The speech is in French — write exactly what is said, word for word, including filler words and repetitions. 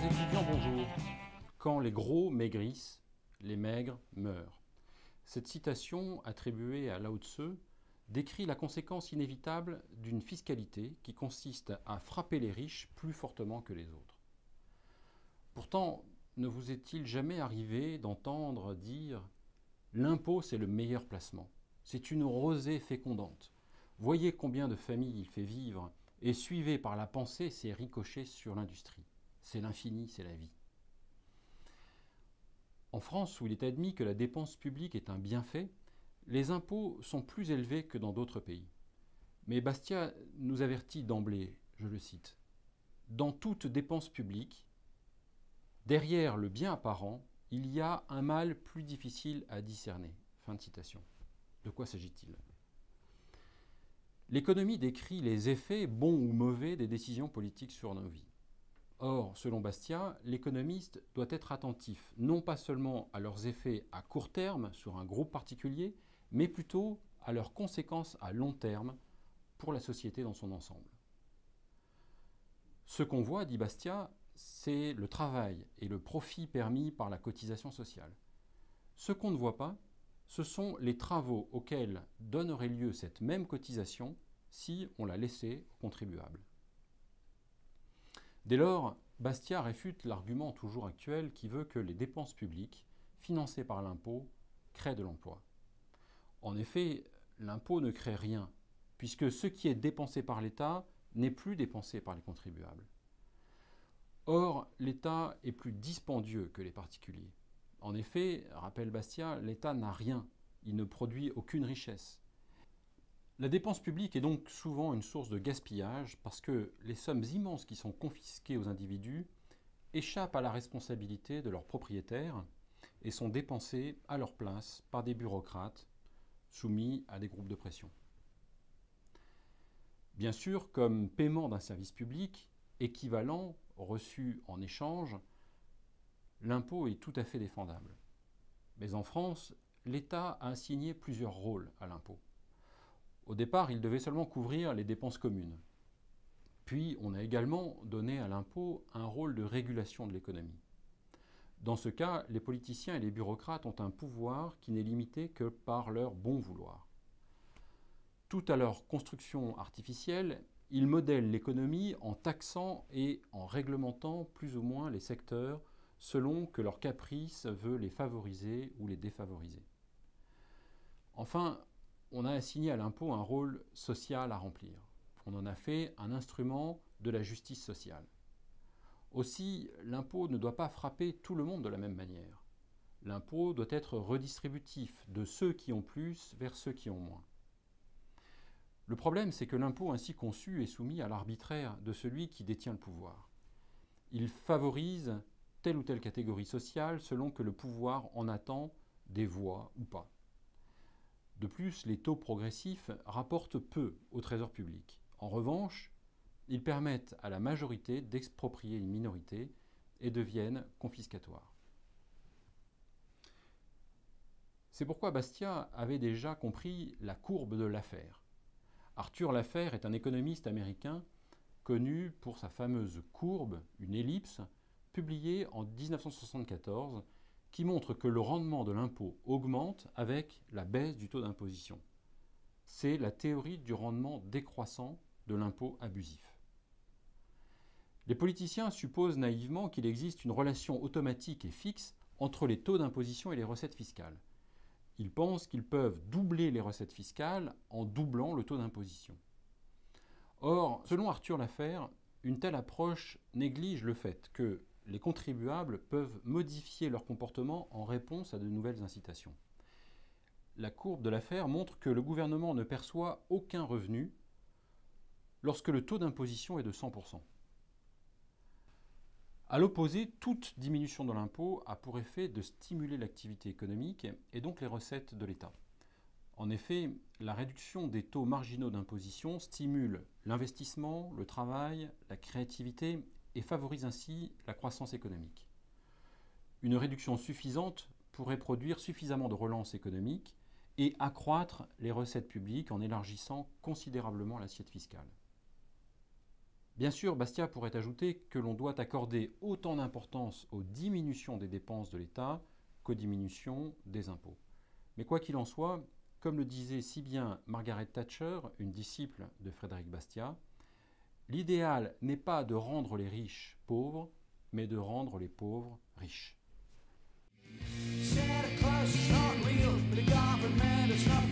Chers étudiants, bonjour. Quand les gros maigrissent, les maigres meurent. Cette citation, attribuée à Lao Tse, décrit la conséquence inévitable d'une fiscalité qui consiste à frapper les riches plus fortement que les autres. Pourtant, ne vous est-il jamais arrivé d'entendre dire « l'impôt, c'est le meilleur placement. C'est une rosée fécondante. Voyez combien de familles il fait vivre et suivez par la pensée ses ricochets sur l'industrie. C'est l'infini, c'est la vie. » En France, où il est admis que la dépense publique est un bienfait, les impôts sont plus élevés que dans d'autres pays. Mais Bastiat nous avertit d'emblée, je le cite, « Dans toute dépense publique, derrière le bien apparent, il y a un mal plus difficile à discerner. » Fin de citation. De quoi s'agit-il? L'économie décrit les effets, bons ou mauvais, des décisions politiques sur nos vies. Or, selon Bastiat, l'économiste doit être attentif non pas seulement à leurs effets à court terme sur un groupe particulier, mais plutôt à leurs conséquences à long terme pour la société dans son ensemble. Ce qu'on voit, dit Bastiat, c'est le travail et le profit permis par la cotisation sociale. Ce qu'on ne voit pas, ce sont les travaux auxquels donnerait lieu cette même cotisation si on la laissait aux contribuables. Dès lors, Bastiat réfute l'argument toujours actuel qui veut que les dépenses publiques, financées par l'impôt, créent de l'emploi. En effet, l'impôt ne crée rien, puisque ce qui est dépensé par l'État n'est plus dépensé par les contribuables. Or, l'État est plus dispendieux que les particuliers. En effet, rappelle Bastiat, l'État n'a rien, il ne produit aucune richesse. La dépense publique est donc souvent une source de gaspillage parce que les sommes immenses qui sont confisquées aux individus échappent à la responsabilité de leurs propriétaires et sont dépensées à leur place par des bureaucrates soumis à des groupes de pression. Bien sûr, comme paiement d'un service public équivalent reçu en échange, l'impôt est tout à fait défendable. Mais en France, l'État a assigné plusieurs rôles à l'impôt. Au départ, il devait seulement couvrir les dépenses communes. Puis, on a également donné à l'impôt un rôle de régulation de l'économie. Dans ce cas, les politiciens et les bureaucrates ont un pouvoir qui n'est limité que par leur bon vouloir. Tout à leur construction artificielle, ils modèlent l'économie en taxant et en réglementant plus ou moins les secteurs selon que leur caprice veut les favoriser ou les défavoriser. Enfin, on a assigné à l'impôt un rôle social à remplir. On en a fait un instrument de la justice sociale. Aussi, l'impôt ne doit pas frapper tout le monde de la même manière. L'impôt doit être redistributif de ceux qui ont plus vers ceux qui ont moins. Le problème, c'est que l'impôt ainsi conçu est soumis à l'arbitraire de celui qui détient le pouvoir. Il favorise telle ou telle catégorie sociale selon que le pouvoir en attend des voix ou pas. De plus, les taux progressifs rapportent peu au trésor public. En revanche, ils permettent à la majorité d'exproprier une minorité et deviennent confiscatoires. C'est pourquoi Bastiat avait déjà compris la courbe de Laffer. Arthur Laffer est un économiste américain connu pour sa fameuse courbe, une ellipse, publiée en mille neuf cent soixante-quatorze, qui montre que le rendement de l'impôt augmente avec la baisse du taux d'imposition. C'est la théorie du rendement décroissant de l'impôt abusif. Les politiciens supposent naïvement qu'il existe une relation automatique et fixe entre les taux d'imposition et les recettes fiscales. Ils pensent qu'ils peuvent doubler les recettes fiscales en doublant le taux d'imposition. Or, selon Arthur Laffer, une telle approche néglige le fait que les contribuables peuvent modifier leur comportement en réponse à de nouvelles incitations. La courbe de Laffer montre que le gouvernement ne perçoit aucun revenu lorsque le taux d'imposition est de cent pour cent. À l'opposé, toute diminution de l'impôt a pour effet de stimuler l'activité économique et donc les recettes de l'État. En effet, la réduction des taux marginaux d'imposition stimule l'investissement, le travail, la créativité et favorise ainsi la croissance économique. Une réduction suffisante pourrait produire suffisamment de relance économique et accroître les recettes publiques en élargissant considérablement l'assiette fiscale. Bien sûr, Bastiat pourrait ajouter que l'on doit accorder autant d'importance aux diminutions des dépenses de l'État qu'aux diminutions des impôts. Mais quoi qu'il en soit, comme le disait si bien Margaret Thatcher, une disciple de Frédéric Bastiat, l'idéal n'est pas de rendre les riches pauvres, mais de rendre les pauvres riches. Santa Claus is not real, the government is not